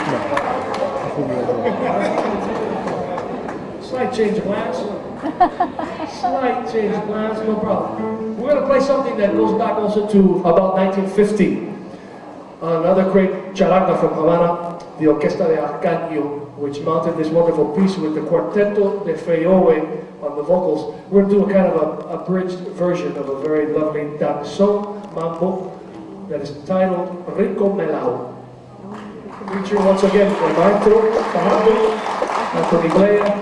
Slight change of plans. Slight change of plans, no problem. We're going to play something that goes back also to about 1950. Another great charanga from Havana, the Orquesta de Arcaño, which mounted this wonderful piece with the Quarteto de Feyowe on the vocals. We're going to do a kind of a abridged version of a very lovely danzón mambo that is titled Rico Melao. Featuring once again the maestro Fajardo, Anthony Blea,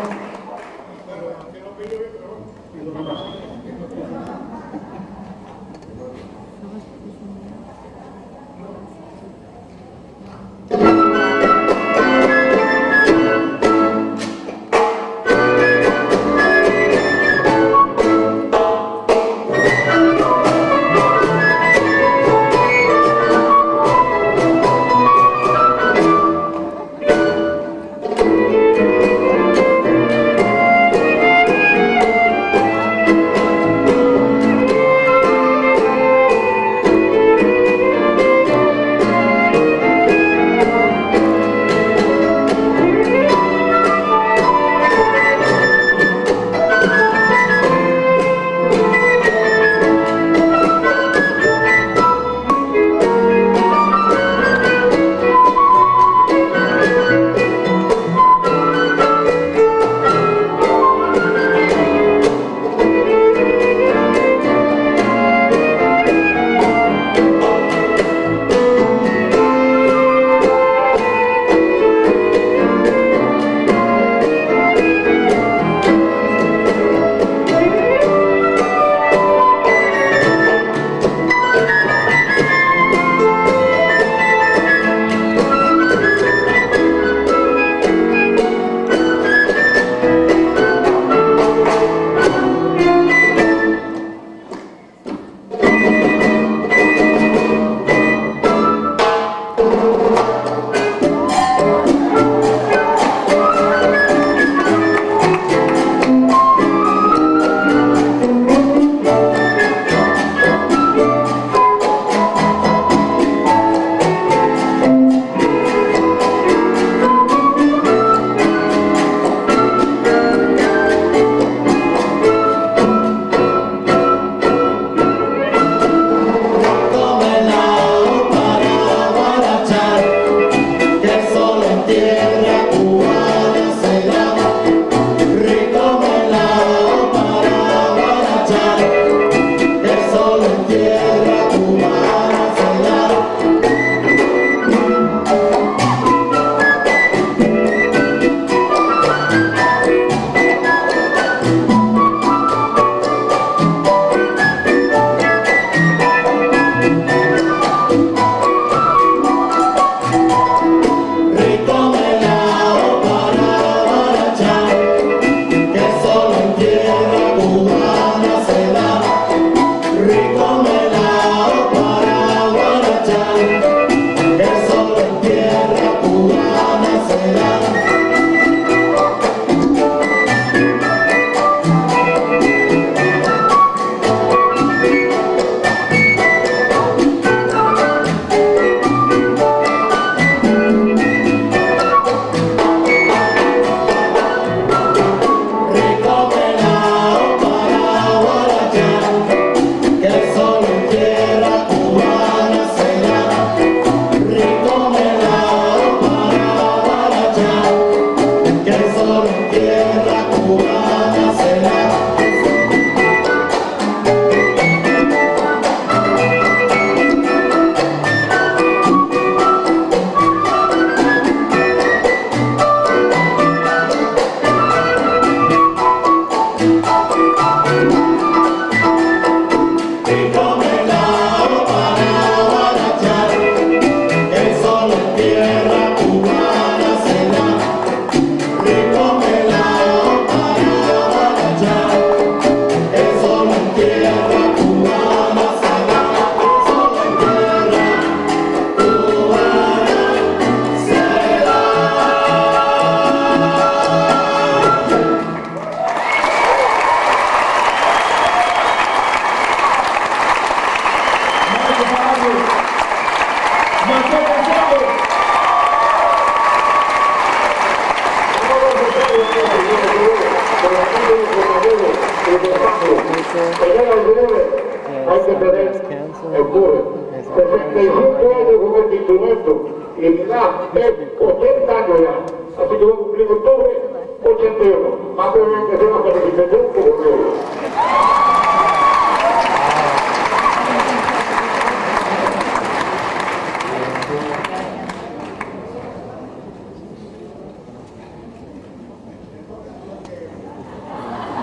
En el breve hay que tener empuje. 65 años con este instrumento y mi edad es 80 años ya. Así que voy a cumplir en octubre 81. Más o menos que sea una felicitación como nuevo.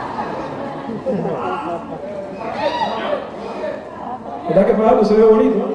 ¿Verdad que Fajardo se ve bonito?